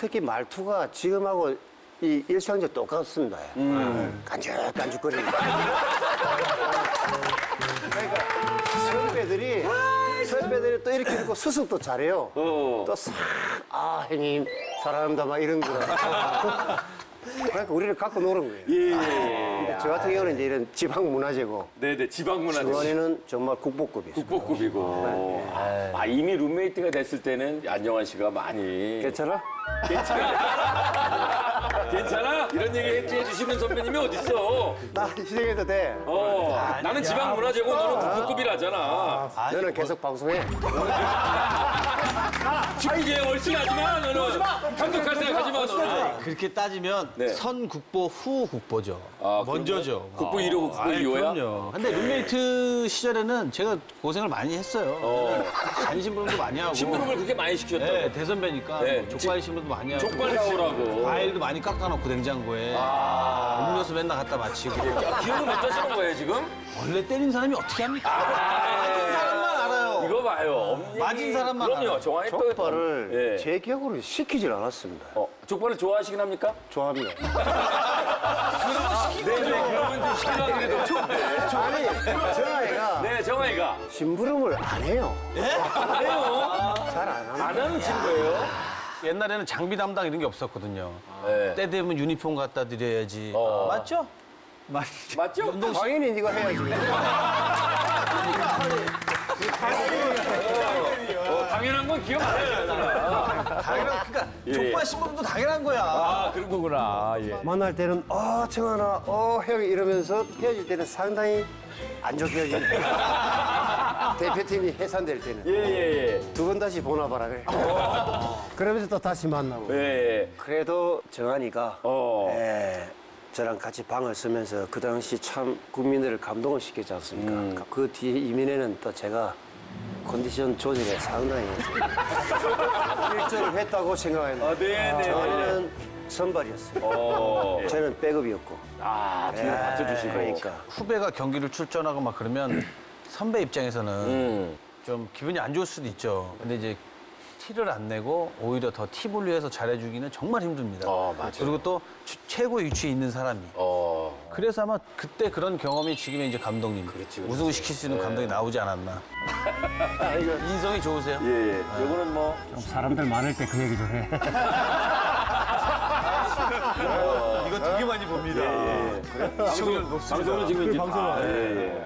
특히 말투가 지금하고 이 일상적 똑같습니다. 깐죽깐죽거리는. 그러니까 선배들이 또 이렇게 듣고 수습도 잘해요. 또 싹, 아, 형님, 사랑합니다, 막 이런 거라. 그러니까 우리를 갖고 노는 거예요. 근데 저 같은 경우는 이제 이런 지방 문화재고. 네네, 지방 문화재. 승원이는 정말 국보급이죠. 국보급이고. 이미 룸메이트가 됐을 때는 안정환 씨가 많이. 괜찮아? 괜찮아? 이런 얘기 해주시는 선배님이 어딨어? 나 희생해도 돼. 나는 지방 문화재고 너는 국보급이라잖아. 너는 계속 방송해. 축구계에 얼씬하지만 너는 감독할 생각하지 마, 너는. 그렇게 따지면 네. 선 국보, 후 국보죠. 먼저죠. 국보 1호고 국보 2호야? 그럼요. 근데 룸메이트 시절에는 제가 고생을 많이 했어요. 잔심부름도 많이 하고. 심부름을 그렇게 많이 시켰다고. 네, 대선배니까 네. 뭐 족발 심부름도 많이 하고. 족발 사오라고. 과일도 많이 깎아놓고 냉장고에. 음료수 맨날 갖다 마치고. 기억을 못 하시는 거예요, 지금? 원래 때린 사람이 어떻게 합니까? 맞은 사람만 알아요. 이거 봐요. 맞은 사람만 그럼요, 알아요. 정환이 또. 족발을 예. 제 기억으로 시키질 않았습니다. 족발을 좋아하시긴 합니까? 좋아합니다. 네네, 그러면 좀 시키려고 그래도 좋은데. 아니, 정아이가 네, 정환이가. 심부름을 안 해요. 안 해요? 잘 안 합니다. 안 하는 친구예요? 옛날에는 장비 담당 이런 게 없었거든요. 네. 때 되면 유니폼 갖다 드려야지. 맞죠? 맞죠? 당연히 네가 해야지. 당연한 건 기억 안 하잖아. 그러니까 족발 심부름도 당연한 거야. 그런 거구나. 예. 만날 때는 정아나, 형이 이러면서 헤어질 때는 상당히 안 좋게 헤어집니다. 대표팀이 해산될 때는. 예. 두 번 다시 보나 봐라 그래. 그러면서 또 다시 만나고. 예. 그래도 정한이가 저랑 같이 방을 쓰면서 그 당시 참 국민들을 감동을 시켰지 않습니까? 그 뒤에 이민에는 또 제가 컨디션 조절에 상당히 일조를 했다고 생각했는데 네네. 정한이는 선발이었어요. 저는 백업이었고. 뒤에 받쳐주시고. 그러니까. 후배가 경기를 출전하고 막 그러면 선배 입장에서는 좀 기분이 안 좋을 수도 있죠. 근데 이제 티를 안 내고 오히려 더 티 분류해서 잘해주기는 정말 힘듭니다. 맞아요. 그리고 또 최고 위치에 있는 사람이. 그래서 아마 그때 그런 경험이 지금의 이제 감독님. 우승을 시킬 수 있는 감독이 나오지 않았나. 인성이 좋으세요? 예. 요거는 뭐. 사람들 많을 때 그 얘기 좀 해. 이거 되게 많이 봅니다. 방송을 지금 이제.